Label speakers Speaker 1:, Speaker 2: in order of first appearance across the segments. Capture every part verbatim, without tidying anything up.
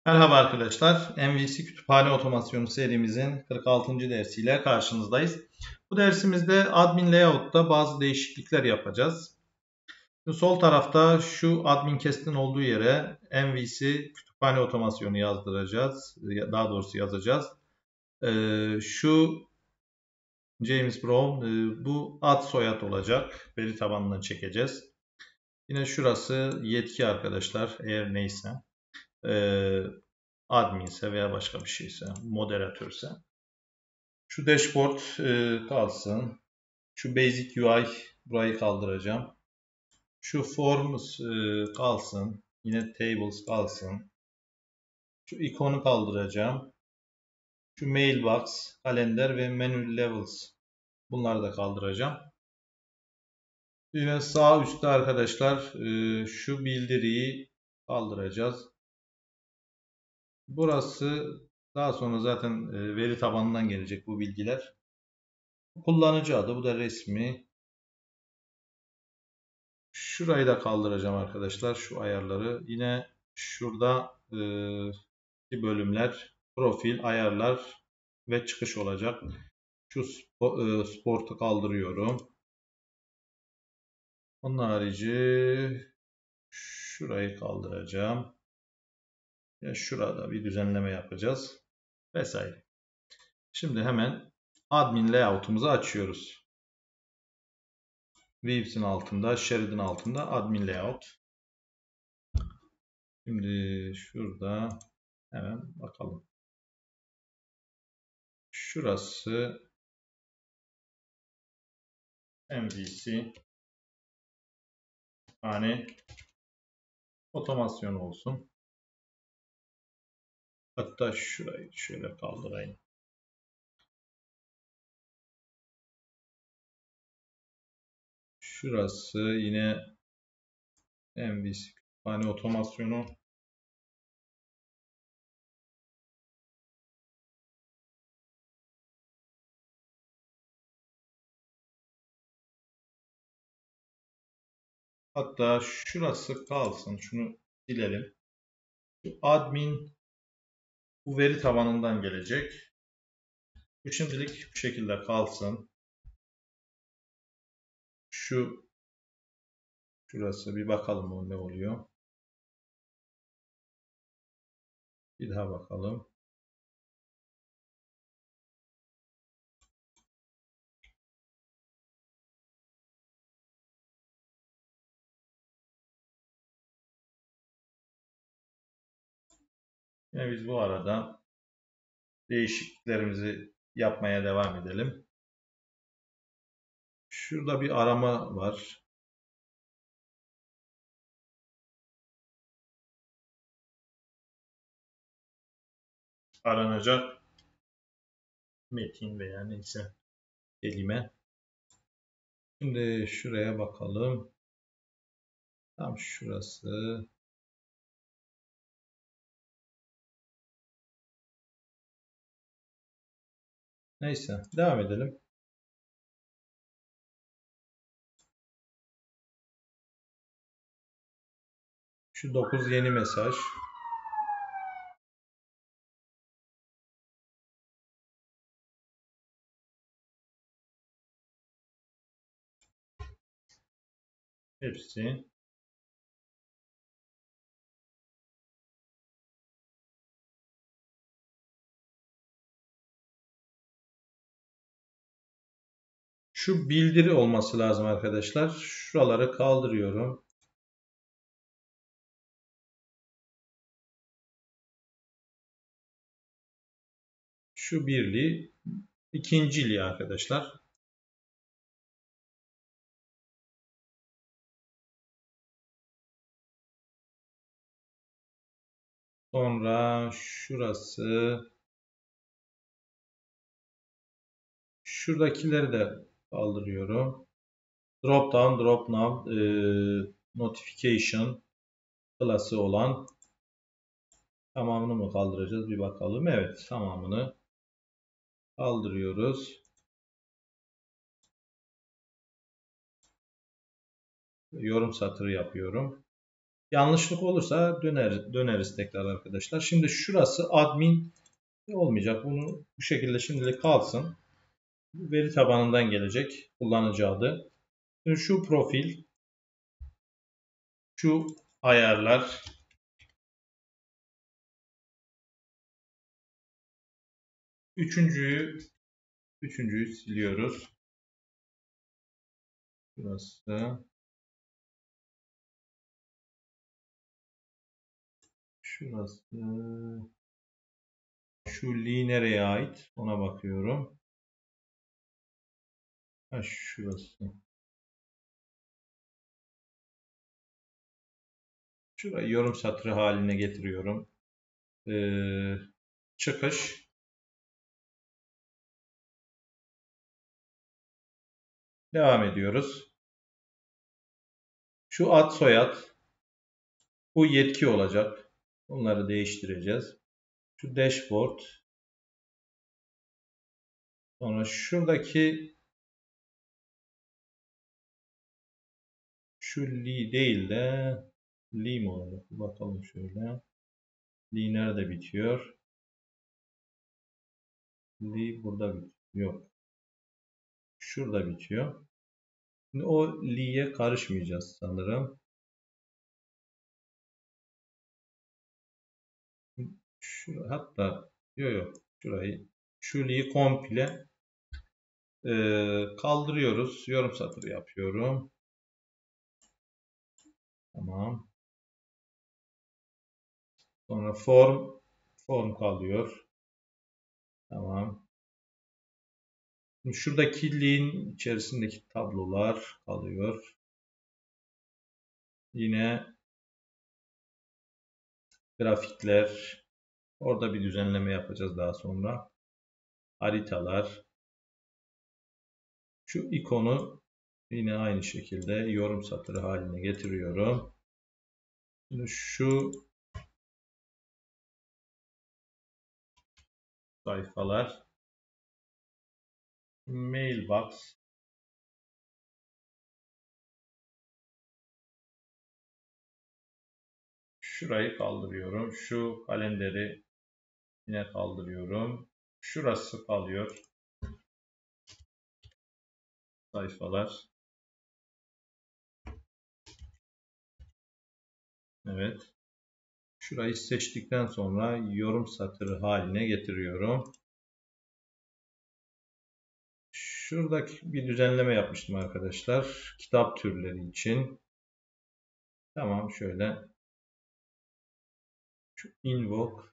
Speaker 1: Merhaba arkadaşlar. M V C Kütüphane Otomasyonu serimizin kırk altıncı dersiyle karşınızdayız. Bu dersimizde Admin Layout'ta bazı değişiklikler yapacağız. Şimdi sol tarafta şu Admin Cast'in olduğu yere M V C Kütüphane Otomasyonu yazdıracağız. Daha doğrusu yazacağız. Ee, şu James Brown e, bu ad soyad olacak. Veri tabanına çekeceğiz. Yine şurası yetki arkadaşlar, eğer neyse. Ee, adminse veya başka bir şeyse, moderatörse. Şu dashboard e, kalsın. Şu basic U I burayı kaldıracağım. Şu forms e, kalsın. Yine tables kalsın. Şu ikonu kaldıracağım. Şu mailbox, kalender ve menu levels. Bunları da kaldıracağım. Yine sağ üstte arkadaşlar e, şu bildiriyi kaldıracağız. Burası daha sonra zaten e, veri tabanından gelecek bu bilgiler. Kullanıcı adı, bu da resmi. Şurayı da kaldıracağım arkadaşlar, şu ayarları. Yine şurada e, bölümler, profil, ayarlar ve çıkış olacak. Şu spor, e, sportu kaldırıyorum. Onun harici şurayı kaldıracağım. Ve şurada bir düzenleme yapacağız. Vesaire. Şimdi hemen admin layout'umuzu açıyoruz. Views'in altında, Shared'in altında admin layout. Şimdi şurada hemen bakalım. Şurası M V C yani otomasyon olsun. Hatta şurayı şöyle kaldırayım. Şurası yine M V C yani otomasyonu. Hatta şurası kalsın. Şunu silelim. Şu admin bu veri tabanından gelecek. Bu şimdilik bu şekilde kalsın. Şu şurası bir bakalım o ne oluyor. Bir daha bakalım. Yine biz bu arada değişikliklerimizi yapmaya devam edelim. Şurada bir arama var. Aranacak metin veya neyse kelime. Şimdi şuraya bakalım. Tam şurası. Neyse devam edelim. Şu dokuz yeni mesaj. Hepsi. Şu bildiri olması lazım arkadaşlar. Şuraları kaldırıyorum. Şu birliği, ikinciliği arkadaşlar. Sonra şurası. Şuradakileri de kaldırıyorum. Drop down, drop now, e, notification klası olan tamamını mı kaldıracağız? Bir bakalım. Evet, tamamını kaldırıyoruz. Yorum satırı yapıyorum. Yanlışlık olursa döner, döneriz tekrar arkadaşlar. Şimdi şurası admin olmayacak. Bunu bu şekilde şimdilik kalsın. Veri tabanından gelecek kullanıcı adı. Şimdi şu profil, şu ayarlar, üçüncüyü üçüncüyü siliyoruz. Burası. Şurası. Şu li nereye ait? Ona bakıyorum. Ha, şurası. Şurayı yorum satırı haline getiriyorum. Ee, çıkış. Devam ediyoruz. Şu ad soyad. Bu yetki olacak. Bunları değiştireceğiz. Şu dashboard. Sonra şuradaki şu li değil de li mi olacak? Bakalım şöyle. Li nerede bitiyor? Li burada bitiyor. Yok. Şurada bitiyor. Şimdi o li'ye karışmayacağız sanırım. Şu, hatta yok yok. Şurayı şu li'yi komple e, kaldırıyoruz. Yorum satırı yapıyorum. Tamam. Sonra form form kalıyor. Tamam. Şimdi şuradaki li'nin içerisindeki tablolar kalıyor. Yine grafikler. Orada bir düzenleme yapacağız daha sonra. Haritalar. Şu ikonu yine aynı şekilde yorum satırı haline getiriyorum. Şimdi şu sayfalar. Mailbox. Şurayı kaldırıyorum. Şu kalenderi yine kaldırıyorum. Şurası kalıyor. Sayfalar. Evet. Şurayı seçtikten sonra yorum satırı haline getiriyorum. Şuradaki bir düzenleme yapmıştım arkadaşlar. Kitap türleri için. Tamam şöyle. Şu invoke,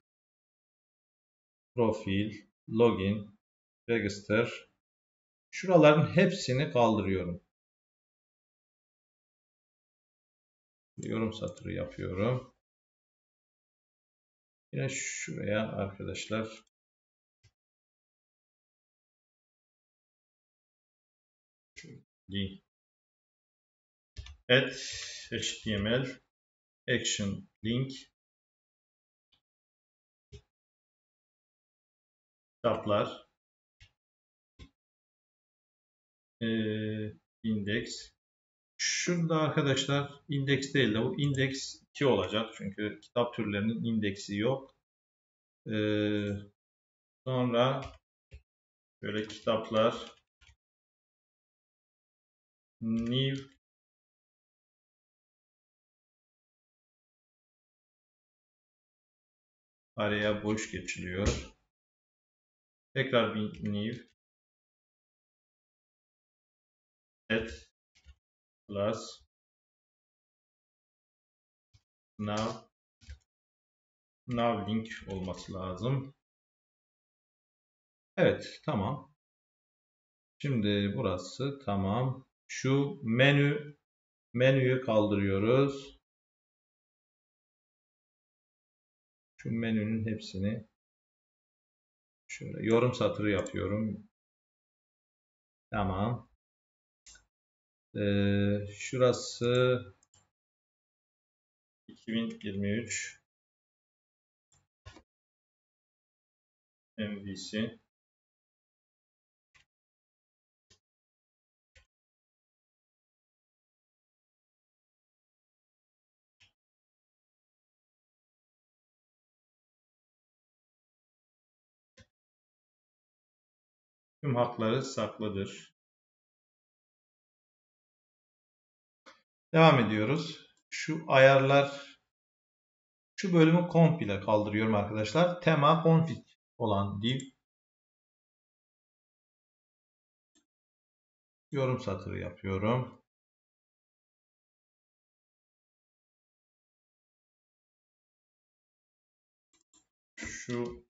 Speaker 1: profil, login, register. Şuraların hepsini kaldırıyorum. Yorum satırı yapıyorum. Yine şuraya arkadaşlar link add html action link kitaplar e, index. Şurada arkadaşlar indeks değil de bu indeks iki olacak. Çünkü kitap türlerinin indeksi yok. Ee, sonra böyle kitaplar new araya boş geçiliyor. Tekrar bir new add plus now now link olması lazım. Evet, tamam. Şimdi burası tamam. Şu menü menüyü kaldırıyoruz. Şu menünün hepsini şöyle yorum satırı yapıyorum. Tamam. Ee, şurası iki bin yirmi üç M V C. Tüm hakları saklıdır. Devam ediyoruz. Şu ayarlar, şu bölümü komple kaldırıyorum arkadaşlar. Tema config olan div yorum satırı yapıyorum. Şu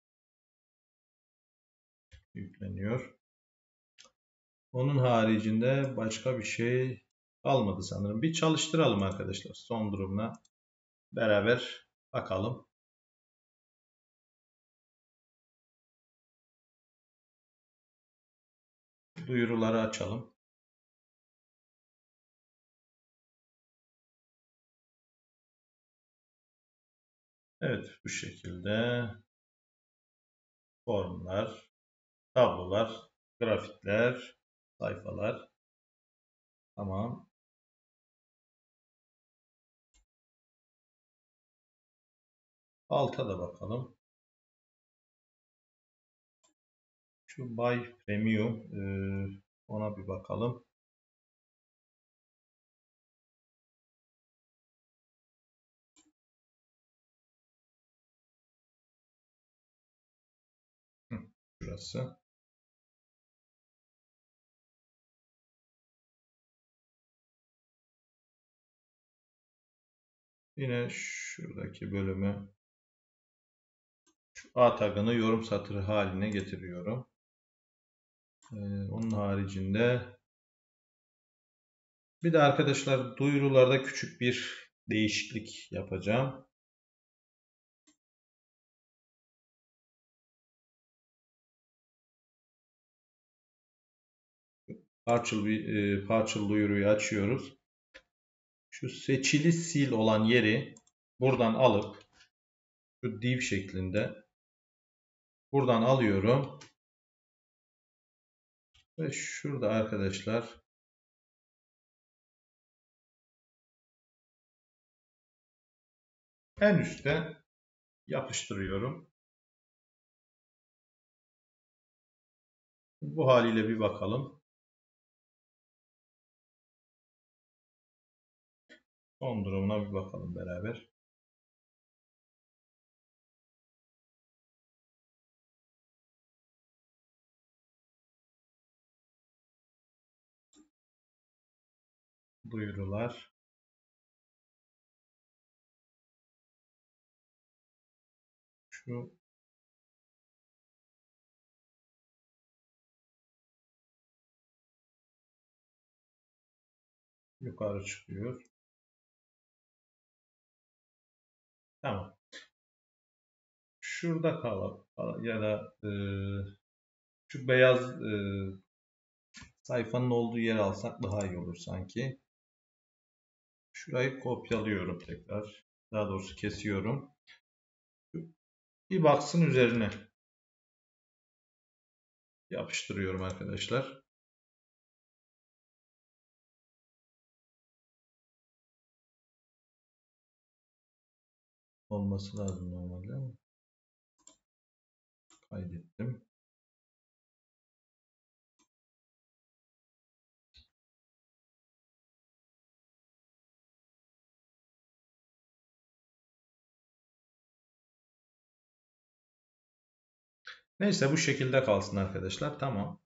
Speaker 1: yükleniyor. Onun haricinde başka bir şey kalmadı sanırım. Bir çalıştıralım arkadaşlar. Son durumuna beraber bakalım. Duyuruları açalım. Evet, bu şekilde formlar, tablolar, grafikler, sayfalar. Tamam. Alta da bakalım. Şu Buy Premium, ona bir bakalım. Şurası. Yine şuradaki bölümü, şu A tagını yorum satırı haline getiriyorum. Onun haricinde bir de arkadaşlar duyurularda küçük bir değişiklik yapacağım. Partial, bir, partial duyuruyu açıyoruz. Şu seçili sil olan yeri buradan alıp şu div şeklinde buradan alıyorum. Ve şurada arkadaşlar en üstte yapıştırıyorum. Bu haliyle bir bakalım. Son durumuna bir bakalım beraber. Duyurular. Şu yukarı çıkıyor. Tamam. Şurada kalalım ya da e, şu beyaz e, sayfanın olduğu yere alsak daha iyi olur sanki. Şurayı kopyalıyorum tekrar. Daha doğrusu kesiyorum. Bir baksın üzerine yapıştırıyorum arkadaşlar. Olması lazım normalde ama kaydettim. Neyse bu şekilde kalsın arkadaşlar. Tamam.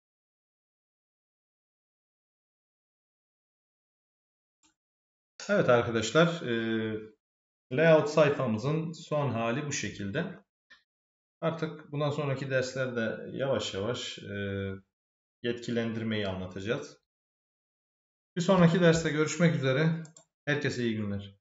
Speaker 1: Evet arkadaşlar. Layout sayfamızın son hali bu şekilde. Artık bundan sonraki derslerde yavaş yavaş yetkilendirmeyi anlatacağız. Bir sonraki derste görüşmek üzere. Herkese iyi günler.